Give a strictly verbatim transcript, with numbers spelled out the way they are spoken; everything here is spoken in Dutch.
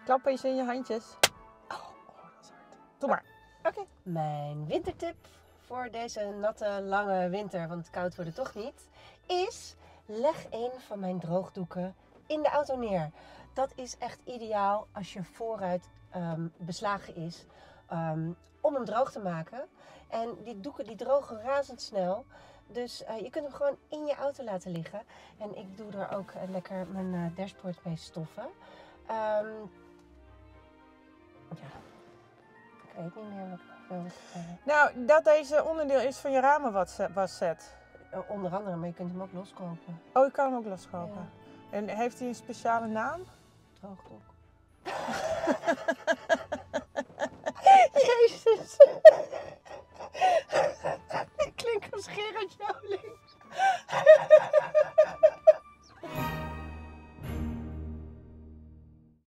Klap eens in je handjes. Oh, oh dat is hard. Doe maar. Oké. Okay. Mijn wintertip voor deze natte, lange winter, want het koud wordt het toch niet, is leg een van mijn droogdoeken in de auto neer. Dat is echt ideaal als je voorruit um, beslagen is um, om hem droog te maken. En die doeken die drogen razendsnel. Dus uh, je kunt hem gewoon in je auto laten liggen. En ik doe er ook uh, lekker mijn uh, dashboard mee stoffen. Um, ja, ik weet niet meer wat ik nog wilde zeggen. Nou, dat deze onderdeel is van je ramenwasset. Uh, onder andere, maar je kunt hem ook loskopen. Oh, je kan hem ook loskopen. Ja. En heeft hij een speciale naam? Droogdoek.